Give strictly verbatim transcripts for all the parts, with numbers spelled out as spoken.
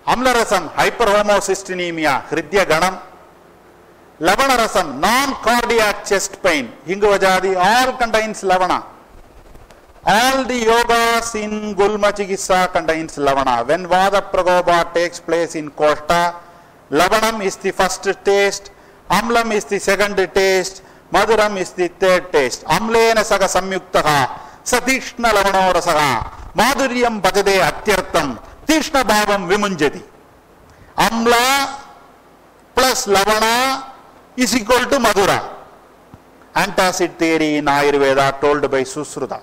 Amlarasam, hyperhomocystinemia, Hridya Ganam. Lavanarasam, non-cardiac chest pain, Hingavajadi, all contains lavana. All the yogas in Gulma Chikitsa contains lavana. When Vada Pragopa takes place in Koshta, lavanam is the first taste, amlam is the second taste, maduram is the third taste. Amlena saga samyuktaha, satishna lavano rasaha, maduryam bhajade atyartam, tishna bhavam vimunjati. Amla plus lavana is equal to madura. Antacid theory in Ayurveda told by Susruta.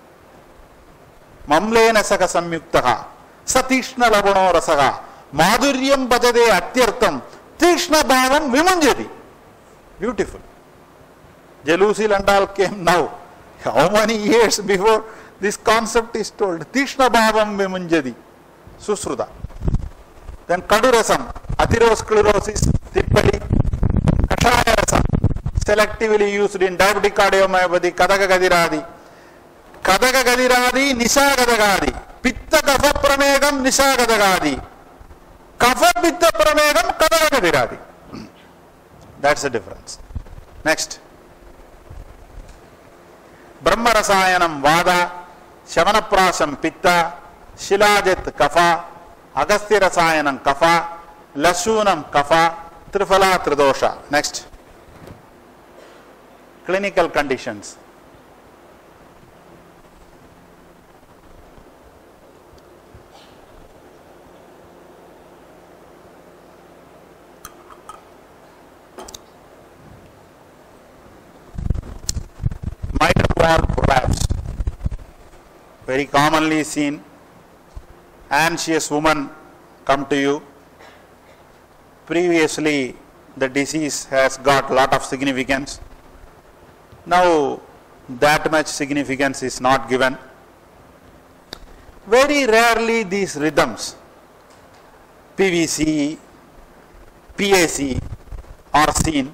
Mamlena saka samyuktaha, satishna lavano rasaha, maduryam bhajade atyartam, tishna bhavam vimunjati. Beautiful. Jalusil and all came now. How many years before this concept is told? Tishna bhavam vimunjati. Susruta. Then Kadurasam, atherosclerosis, Tippali, Kashaya rasam, selectively used in diabetic cardiomyopathy, Kadaka Gadiradi. Kadaka Gadiradi, Nisagadagadi. Pitta Kafa Pramegam, Nisagadagadi. Kafa Pitta Pramegam, Kadaka Gadiradi. That's the difference. Next. Brahma Rasayanam Vada, Shavanaprasam Pitta, Shilajit Kafa, Agastya Rasayanam Kafa, Lasunam Kafa, Trifala Tridosha. Next. Clinical conditions. Mitral valve prolapse, very commonly seen. Anxious woman come to you. Previously, the disease has got lot of significance. Now, that much significance is not given. Very rarely these rhythms, P V C, P A C, are seen.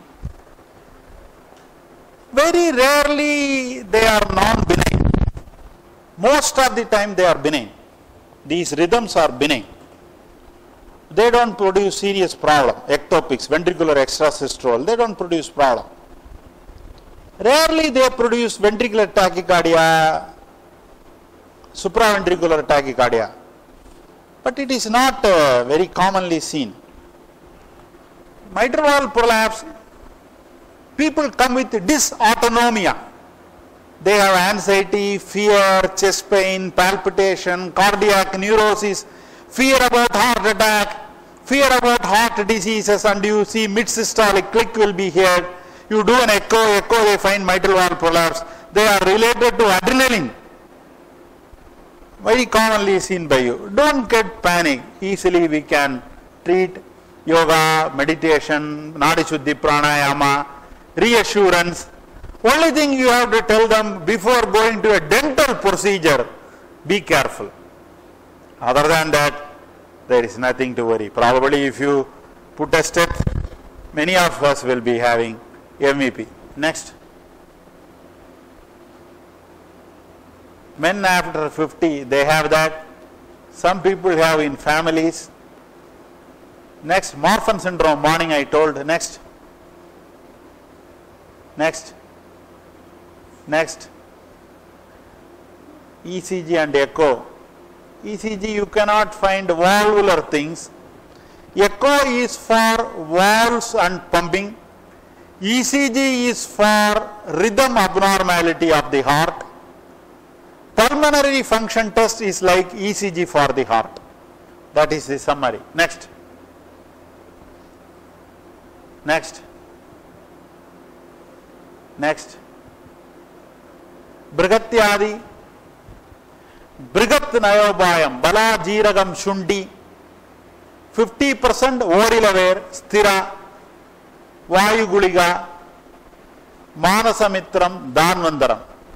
Very rarely they are non-benign. Most of the time they are benign. These rhythms are benign. They don't produce serious problem. Ectopics, ventricular extrasystole, they don't produce problem. Rarely they produce ventricular tachycardia, supraventricular tachycardia. But it is not uh, very commonly seen. Mitral valve prolapse, people come with dysautonomia. They have anxiety, fear, chest pain, palpitation, cardiac neurosis, fear about heart attack, fear about heart diseases, and you see mid-systolic click will be here. You do an echo, echo they find mitral valve prolapse. They are related to adrenaline. Very commonly seen by you. Don't get panic. Easily we can treat. Yoga, meditation, Nadi Shuddhi Pranayama, reassurance. Only thing you have to tell them before going to a dental procedure, be careful. Other than that, there is nothing to worry. Probably if you put a step, many of us will be having M V P. Next. Men after fifty, they have that. Some people have in families. Next, Marfan syndrome, morning I told. Next. Next. Next. E C G and echo. E C G you cannot find valvular things. Echo is for valves and pumping. E C G is for rhythm abnormality of the heart. Pulmonary function test is like E C G for the heart. That is the summary. Next. Next. Next. Brigatyadi. Brigat Nayobayam. Bala Jiragam Shundi. fifty percent Orilavare. Sthira. Vayu Guliga. Manasamitram. Dhanvandaram.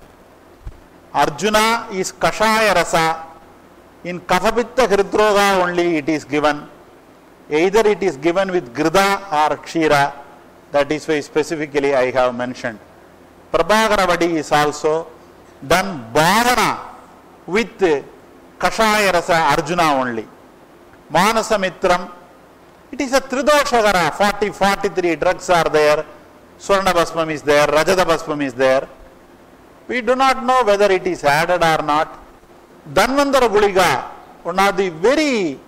Arjuna is Kashaya Rasa. In Kafapitta Hridroga only it is given. Either it is given with Grida or Kshira. That is why specifically I have mentioned. Prabhagaravadi is also done Bhavana with Kashaya Rasa Arjuna only. Manasamitram. It is a Tridoshagara, forty, forty-three drugs are there, Swarna Bhasmam is there, Rajata Bhasmam is there. We do not know whether it is added or not. Dhanvantara Guliga, one of the very,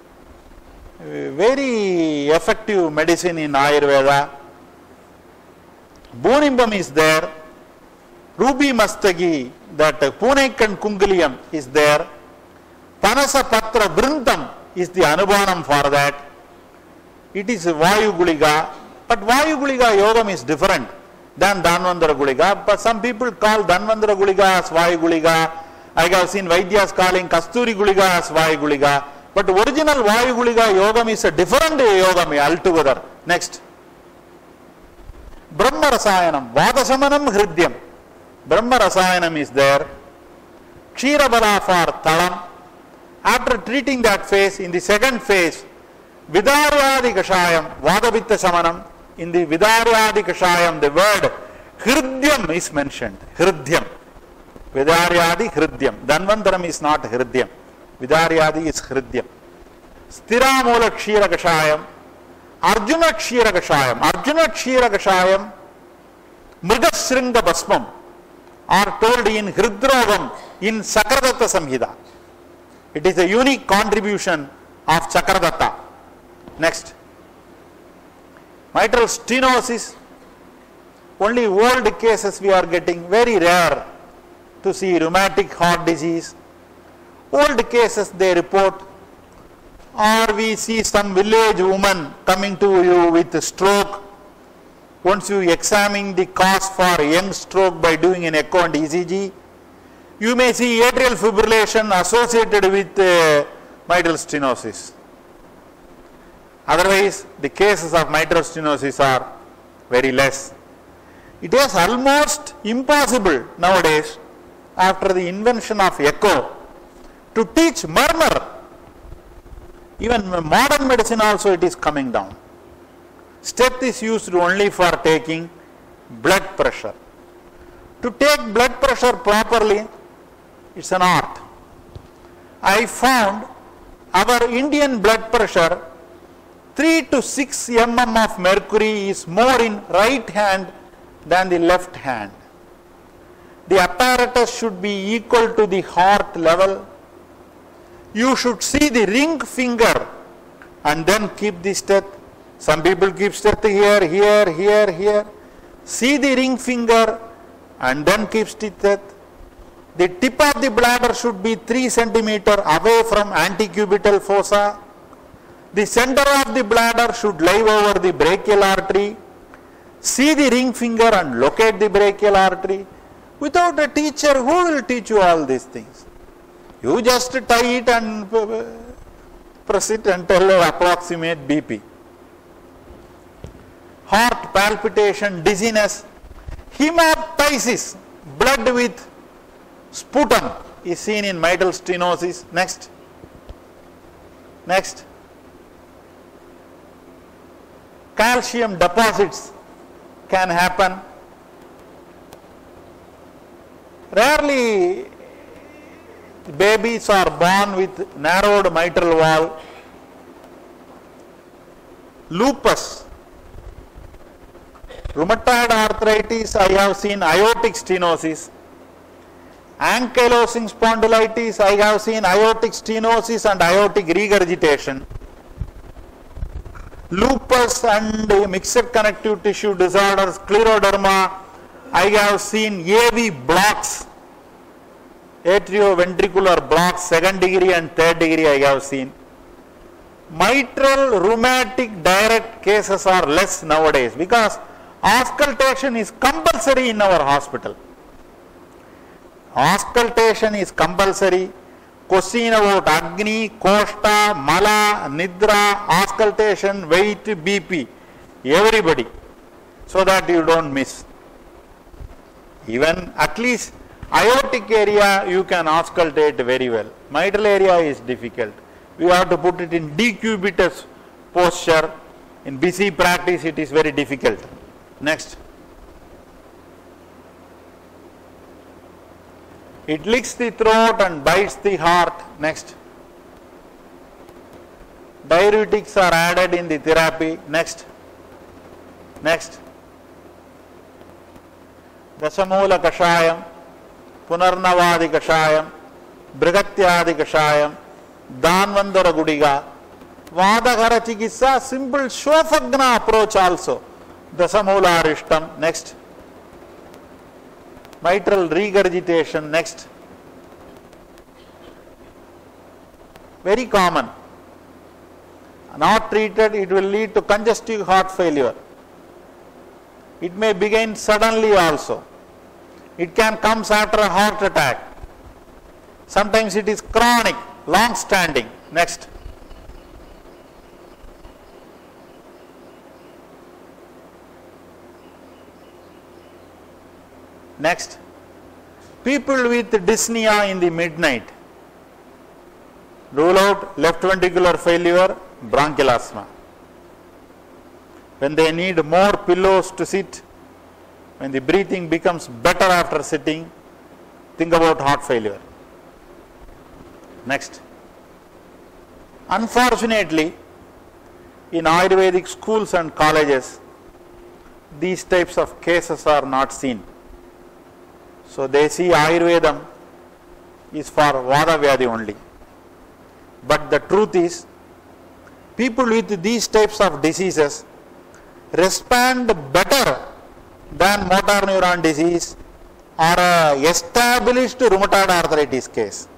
very effective medicine in Ayurveda. Bonimbam is there. Ruby Mastagi, that Punaikan Kunguliyam is there. Panasa Patra Vrintam is the Anubanam for that. It is Vayu Guliga, but Vayu Guliga Yogam is different than Dhanvantara Guliga, but some people call Dhanvantara Guliga as Vayu Guliga. I have seen Vaidyas calling Kasturi Guliga as Vayu Guliga, but original Vayu Guliga Yogam is a different Yogam altogether. Next. Brahma Rasayanam, Vadasamanam Hridyam. Brahma Rasayanam is there. Kshirabala for Talam. After treating that phase, in the second phase, Vidaryadi Kashayam, Vadavitta Samanam. In the Vidaryadi Kashayam, the word Hridyam is mentioned. Hridyam. Vidaryadi Hridyam. Dhanvantaram is not Hridyam. Vidaryadi is Hridyam. Sthiramula Kshira Kashayam. Arjuna Kshira Kashayam. Arjuna Kshira Kashayam. Mrigasringa Bhasmam are told in Hridrogam in Sakradatta Samhita. It is a unique contribution of Sakradatta. Next. Mitral stenosis. Only old cases we are getting, very rare to see rheumatic heart disease. Old cases they report, or we see some village woman coming to you with stroke. Once you examine the cause for young stroke by doing an echo and E C G, you may see atrial fibrillation associated with uh, mitral stenosis. Otherwise, the cases of mitral stenosis are very less. It is almost impossible nowadays, after the invention of echo, to teach murmur. Even modern medicine also it is coming down. Steth is used only for taking blood pressure. To take blood pressure properly, it's an art. I found our Indian blood pressure, three to six millimeters of mercury is more in right hand than the left hand. The apparatus should be equal to the heart level. You should see the ring finger and then keep the steth. Some people keep steth here, here, here, here. See the ring finger and then keep steth. The tip of the bladder should be three centimeters away from antecubital fossa. The center of the bladder should lie over the brachial artery. See the ring finger and locate the brachial artery. Without a teacher, who will teach you all these things? You just tie it and press it and tell an approximate B P. Heart palpitation, dizziness, hemoptysis, blood with sputum is seen in mitral stenosis. Next. Next. Calcium deposits can happen. Rarely babies are born with narrowed mitral valve. Lupus, rheumatoid arthritis, I have seen aortic stenosis. Ankylosing spondylitis, I have seen aortic stenosis and aortic regurgitation. Lupus and mixed connective tissue disorders, scleroderma, I have seen A V blocks, atrioventricular blocks, second degree and third degree I have seen. Mitral rheumatic direct cases are less nowadays because auscultation is compulsory in our hospital. Auscultation is compulsory. Question about Agni, Koshta, Mala, Nidra, auscultation, weight, B P, everybody, so that you don't miss. Even at least aortic area you can auscultate very well. Mitral area is difficult. We have to put it in decubitus posture. In busy practice it is very difficult. Next. It licks the throat and bites the heart. Next. Diuretics are added in the therapy. Next. Next. Dasamoola Kashayam, Punarnavadi Kashayam, Brigatyadi Kashayam, Dhanvandara Gudiga, Vadagara Chikitsa, simple Shofagna approach also. Dasamoola Arishtam. Next. Mitral regurgitation. Next. Very common. Not treated, it will lead to congestive heart failure. It may begin suddenly also. It can come after a heart attack. Sometimes it is chronic, long standing. Next. Next. People with dyspnea in the midnight. Rule out left ventricular failure, bronchial asthma. When they need more pillows to sit, when the breathing becomes better after sitting, think about heart failure. Next. Unfortunately, in Ayurvedic schools and colleges, these types of cases are not seen. So they see Ayurvedam is for Vada Vyadhi only. But the truth is, people with these types of diseases respond better than motor neuron disease or a established rheumatoid arthritis case.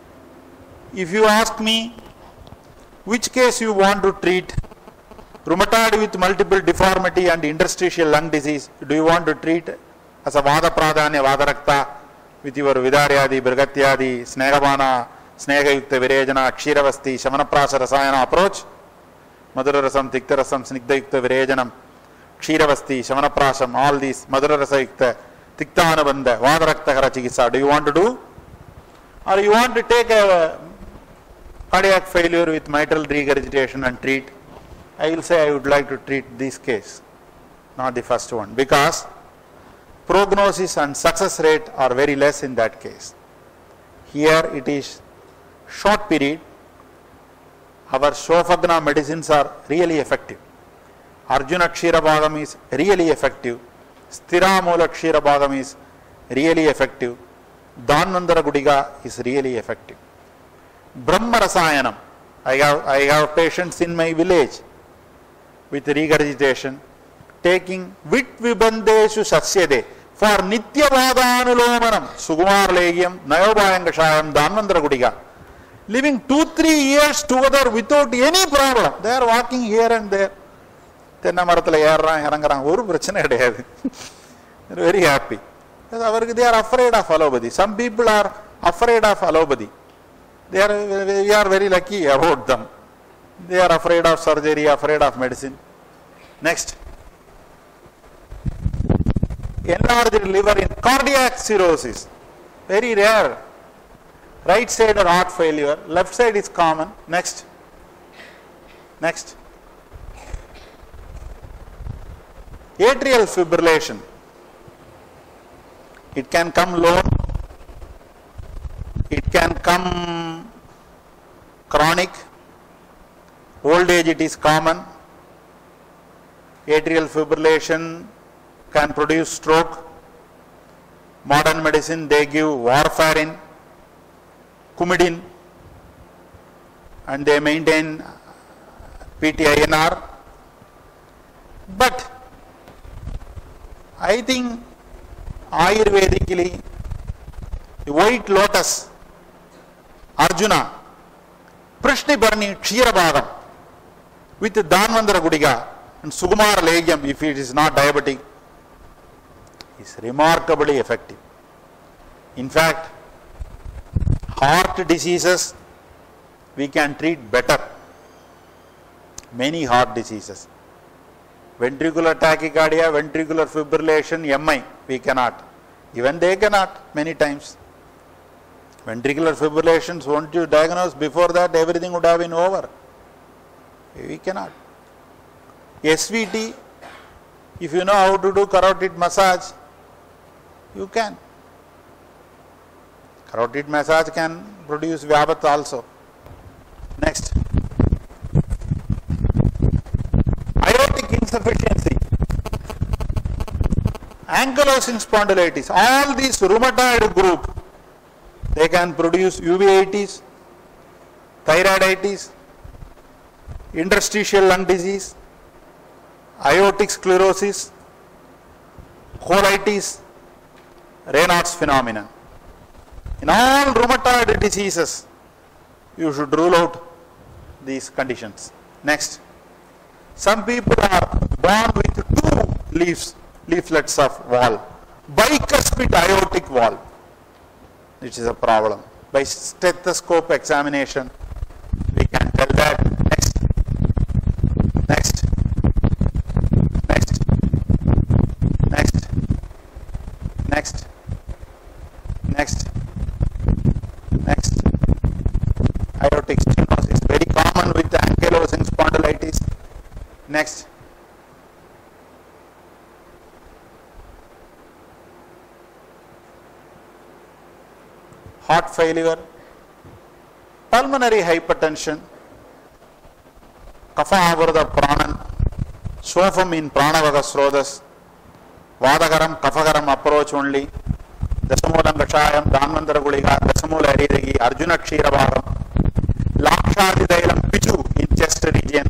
If you ask me which case you want to treat, rheumatoid with multiple deformity and interstitial lung disease, do you want to treat as a Vada Pradhanya, Vada Rakta with your Vidaryadi, Brigatyadi, Snegabana, Snegayukta Virejana, Kshiravasti, Shamanaprasa Rasayana approach? Madhurarasam, Tiktarasam, Snigdayukta Virejanam, Kshiravasti, Shamanaprasam, all these Madhurarasayukta, Tiktanabandha, Vadaraktakara Chikitsa, do you want to do? Or you want to take a cardiac failure with mitral regurgitation and treat? I will say I would like to treat this case, not the first one, because prognosis and success rate are very less in that case. Here it is short period. Our Shofagna medicines are really effective. Arjuna Kshirabhagam is really effective. Sthiramoola Kshirabhagam is really effective. Dhanvandara Gudiga is really effective. Brahma Rasayanam. I have, I have patients in my village with regurgitation taking Vit Vibandeshu Sasyade for Nitya Vadanulomanam, Sugumar Legium, Nayobayangashayam, Dhanvandara Gudiga. Living two, three years together without any problem. They are walking here and there. They are very happy. They are afraid of allopathy. Some people are afraid of allopathy. They are, we are very lucky about them. They are afraid of surgery, afraid of medicine. Next. Enlarged liver in cardiac cirrhosis. Very rare. Right side or heart failure, left side is common. Next. Next. Atrial fibrillation. It can come lone, it can come chronic, old age it is common. Atrial fibrillation can produce stroke. Modern medicine, they give warfarin, Coumadin, and they maintain P T I N R. But I think Ayurvedically, the white lotus, Arjuna, Prishnibarni Kshirabhagam with Dhanvandara Gudiga and Sugumar Legium, if it is not diabetic, is remarkably effective. In fact, heart diseases we can treat better. Many heart diseases. Ventricular tachycardia, ventricular fibrillation, M I, we cannot. Even they cannot many times. Ventricular fibrillations, won't you diagnose before that, everything would have been over. We cannot. S V T, if you know how to do carotid massage, you can. Carotid massage can produce Vyapat also. Next. insufficiency, ankylosing spondylitis, all these rheumatoid group, they can produce uveitis, thyroiditis, interstitial lung disease, aortic sclerosis, colitis, Raynaud's phenomenon. In all rheumatoid diseases, you should rule out these conditions. Next, some people are born with two leaves, leaflets of valve, bicuspid aortic valve, which is a problem. By stethoscope examination, we can tell that. Next, next, next, next, next, next, next. Aortic stenosis, very common with ankylosing spondylitis. Next. Heart failure, pulmonary hypertension, kapha avarada pranan, sopham in pranavaga srodhas, vadagaram kaphagaram approach only, dasamulam kashayam, dhanvantara guliga, dasamula aridagi, arjuna ksheerabhagam, lakshadidailam pichu in chest region.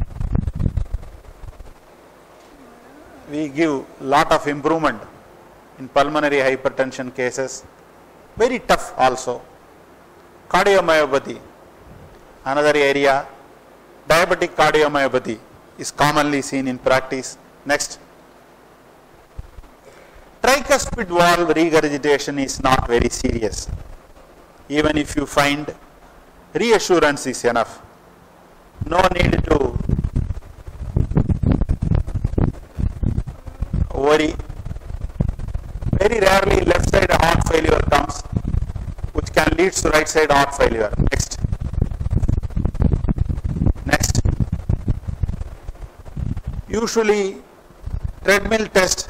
We give lot of improvement in pulmonary hypertension cases. Very tough also. Cardiomyopathy, another area. Diabetic cardiomyopathy is commonly seen in practice. Next. Tricuspid valve regurgitation is not very serious. Even if you find reassurance is enough. No need to worry. Very rarely left side heart failure comes, which can lead to right side heart failure. Next. Next. Usually treadmill test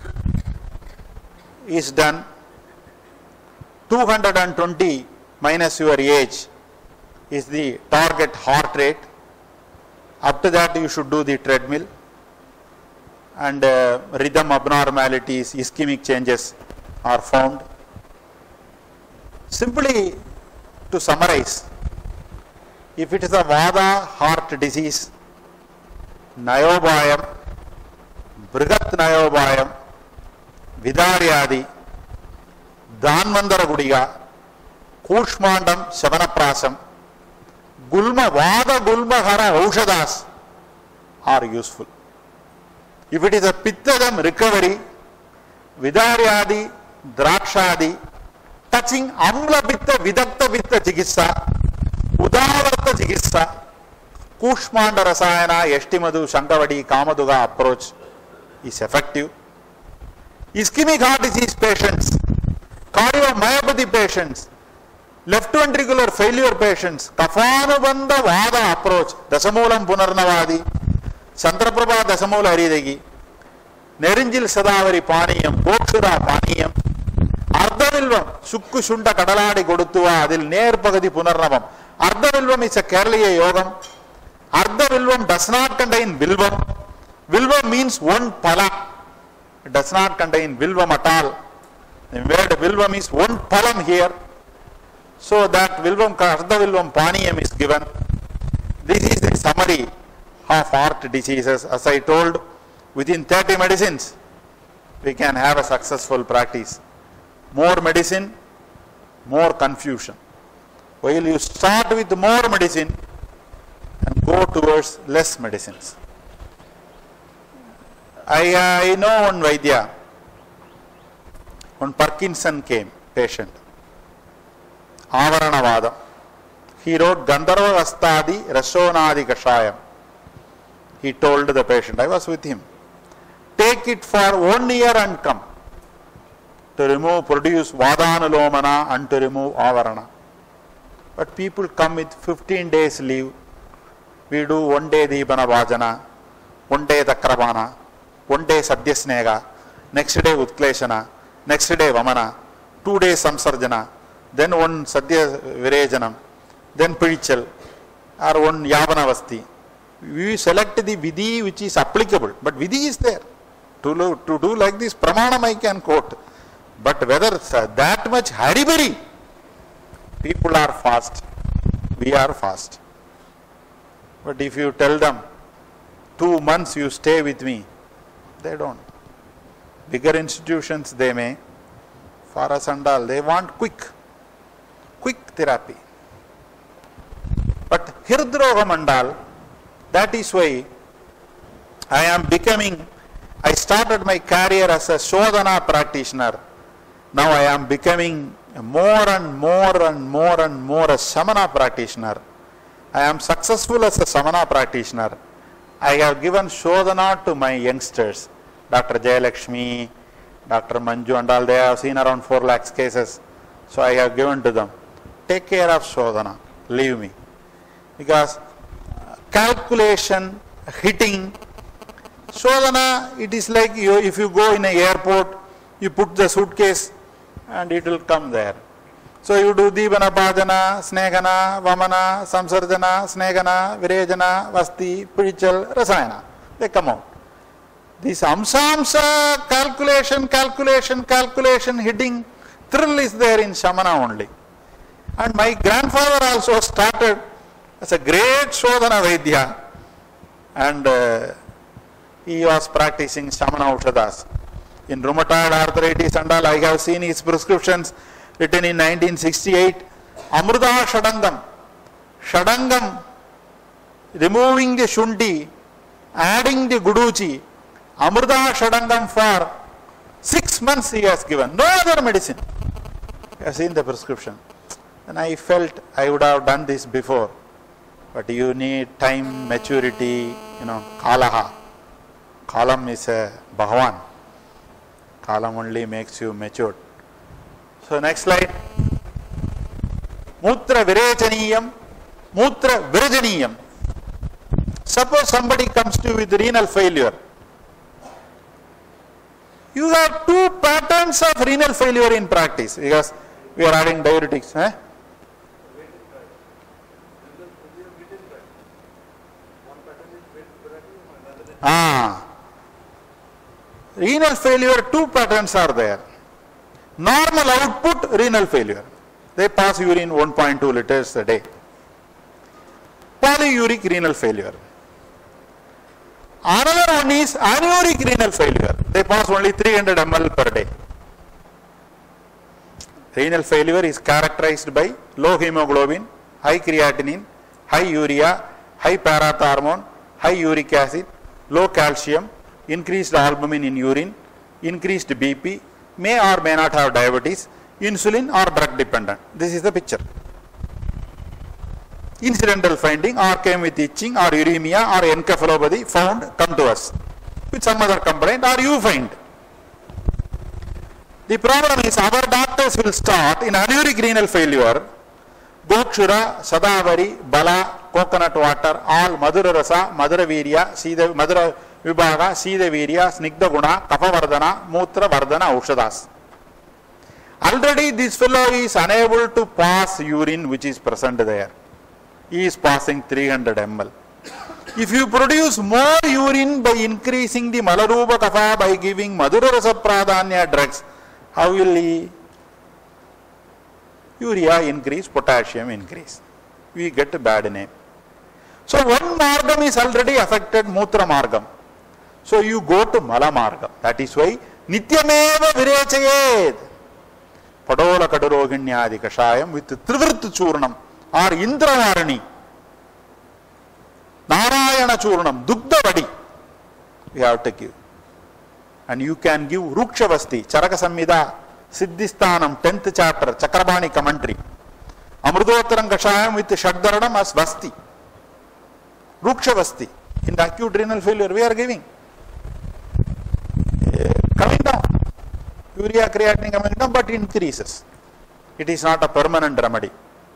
is done. two hundred twenty minus your age is the target heart rate. Up to that you should do the treadmill. And uh, rhythm abnormalities, ischemic changes are found. Simply to summarize, if it is a Vada heart disease, Nayobhayam, Brigat Nayobhayam, Vidaryadi, Dhanvantara Gudiga, Kushmandam Shavanaprasam, Gulma, Vada Gulma Hara Aushadas are useful. If it is a Pittadam recovery, Vidaryadi, Drakshadi, touching Amla Pitta, Vidakta Pitta Chikissa, Udavarta Chikissa, Kushmanda Rasayana, Yashtimadu, Shankavadi, Kamaduga approach is effective. Ischemic heart disease patients, cardiomyopathy patients, left ventricular failure patients, Kafanubandha Vada approach, Dasamulam Punarnavadi, Chandraprabha Dasamula Aridagi, Nerinjil Sadavari Paniyam, Bokshura Paniyam, Ardhavilvam, Sukku Shunda Kadaladi Godutua, Adil Ner Pagadi Punarnavam. Ardhavilvam is a Keraliya Yogam. Ardhavilvam does not contain Vilvam. Vilvam means one pala. It does not contain Vilvam at all. The word Vilvam is one palam here. So that Vilvam, Ardhavilvam Paniyam is given. This is the summary of heart diseases. As I told, within thirty medicines, we can have a successful practice. More medicine, more confusion. While you start with more medicine and go towards less medicines. I, uh, I know one Vaidya, one Parkinson came, patient, Avaranavada. He wrote Gandharva Vastadi Rashonadi Kashayam. He told the patient, I was with him, take it for one year and come to remove, produce Vadanulomana and to remove Avarana. But people come with fifteen days leave. We do one day Deepana Vajana, one day Takrabana, one day Sadyasnega, next day Utkleshana, next day Vamana, two days Samsarjana, then one Sadhya Virejanam, then Pirichal, or one Yavanavasti. We select the vidhi which is applicable, but vidhi is there. To, lo, to do like this, pramanam I can quote. But whether that much haribari, people are fast, we are fast. But if you tell them, two months you stay with me, they don't. Bigger institutions they may, for us and all, they want quick, quick therapy. But Hirdroga Mandal, that is why I am becoming, I started my career as a Shodhana practitioner. Now I am becoming more and more and more and more a Samana practitioner. I am successful as a Samana practitioner. I have given Shodhana to my youngsters, Doctor Jayalakshmi, Doctor Manju and all. They have seen around four lakhs cases. So I have given to them. Take care of Shodhana, leave me. Because calculation, hitting, Shodhana, it is like you, if you go in an airport, you put the suitcase and it will come there. So you do Dibana, Bhajana, Snegana, Vamana, Samsarjana, Snegana, Virejana, Vasti, Pirichal, Rasayana. They come out. This Amsa-Amsa, calculation, calculation, calculation, hitting, thrill is there in Shamana only. And my grandfather also started as a great Shodhana Vaidya, and uh, he was practicing Shamana Ushadas. In rheumatoid arthritis and all, I have seen his prescriptions written in nineteen sixty-eight. Amruta Shadangam. Shadangam, removing the Shundi, adding the Guduchi. Amruta Shadangam for six months he has given. No other medicine. I have seen the prescription. And I felt I would have done this before. But you need time, maturity, you know, Kalaha. Kalam is a Bhagavan. Kalam only makes you matured. So next slide. Mutra Virachaniyam, Mutra Virajaniyam. Suppose somebody comes to you with renal failure. You have two patterns of renal failure in practice because we are adding diuretics. Eh? Ah. Renal failure, two patterns are there. Normal output, renal failure. They pass urine one point two liters a day. Polyuric renal failure. Another one is anuric renal failure. They pass only three hundred milliliters per day. Renal failure is characterized by low hemoglobin, high creatinine, high urea, high parathyroid, high uric acid, low calcium, increased albumin in urine, increased B P, may or may not have diabetes, insulin or drug dependent. This is the picture. Incidental finding or came with itching or uremia or encephalopathy found, come to us with some other complaint or you find. The problem is our doctors will start in anuric renal failure, Gokshura, Sadavari, Bala, coconut water, all Madhura Rasa, Madhura Virya, Sida, Madhura Vibhaga, Sida Virya, Snigdha Guna, Kapha Vardhana, Mutra Vardhana, Aushadas. Already this fellow is unable to pass urine which is present there. He is passing three hundred milliliters. If you produce more urine by increasing the Malarupa Kapha by giving Madhura Rasa Pradhanya drugs, how will he? Urea increase, potassium increase. We get a bad name. So one margam is already affected, Mutra margam. So you go to Mala margam. That is why Nityameva Virechayed. Padola Kaduroginyadi Kashayam with Trivrit Churnam or Indravarani. Narayana Churnam, Dugdha Vadi. We have to give. And you can give Rukshavasti, Charaka Samhita, Siddhisthanam, tenth chapter, Chakrabani commentary. Amrudottaram Kashayam with Shaddaranam as Vasti. Rukshavasti. In the acute renal failure, we are giving. Uh, coming down. Urea creatinine coming down, but increases. It is not a permanent remedy.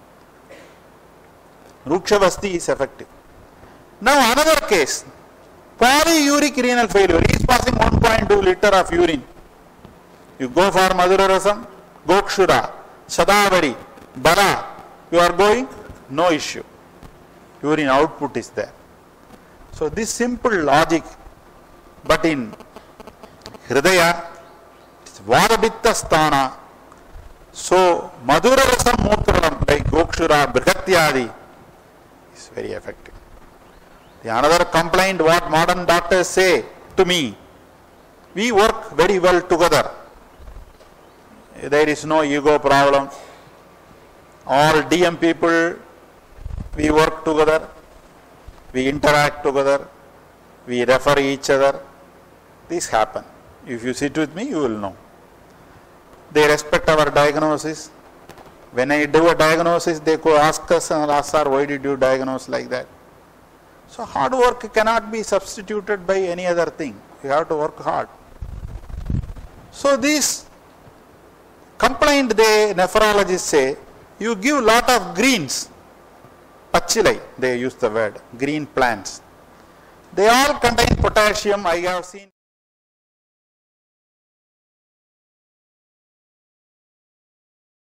Rukshavasti is effective. Now another case. Polyuric renal failure. He is passing one point two liter of urine. You go for Madhura Rasam, Gokshura, Sadavari, Bara. You are going, no issue. Urine output is there. So this simple logic, but in Hridaya, it's Vadabitta Sthana. So Madhura Rasam Mutralam like Gokshura, Brihatyadi is very effective. The another complaint what modern doctors say to me, we work very well together. There is no ego problem. All D M people, we work together, we interact together, we refer each other. This happen. If you sit with me, you will know. They respect our diagnosis. When I do a diagnosis, they could ask us, sir, why did you diagnose like that? So hard work cannot be substituted by any other thing. You have to work hard. So this complaint, they nephrologists say, you give lot of greens, pachilai, they use the word, green plants. They all contain potassium, I have seen.